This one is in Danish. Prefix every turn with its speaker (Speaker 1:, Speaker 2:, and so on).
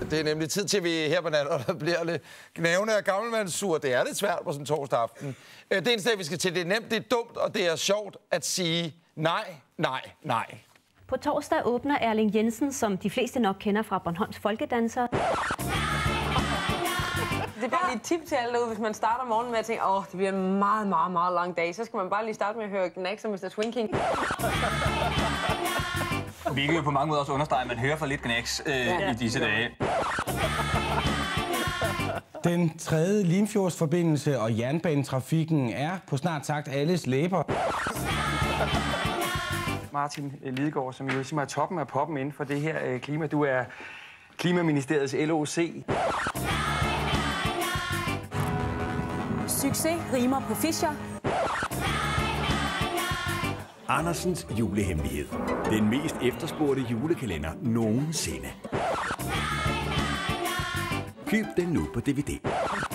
Speaker 1: Det er nemlig tid til, at vi her på natten bliver lidt gnævende og gammelmandssur. Det er lidt svært på sådan en torsdag aften. Det eneste, vi skal til, det er nemt, det er dumt, og det er sjovt at sige nej, nej, nej.
Speaker 2: På torsdag åbner Erling Jensen, som de fleste nok kender fra Bornholms Folkedansere.
Speaker 3: Det er bare lige et tip til alle derude, hvis man starter morgenen med at tænke, det bliver en meget, meget, meget lang dag. Så skal man bare lige starte med at høre Gnags og Mr. Twinking.
Speaker 4: Vi kan jo på mange måder også understrege, at man hører for lidt Gnags i disse dage.
Speaker 5: Den tredje Limfjordsforbindelse og jernbanetrafikken er på snart sagt alles læber.
Speaker 6: Martin Lidegaard, som jo er toppen af poppen inden for det her klima. Du er Klimaministeriets LOC.
Speaker 7: Succes rimer på Fischer.
Speaker 8: Andersens julehemmelighed. Den mest efterspurgte julekalender nogensinde. Køb den nu på DVD.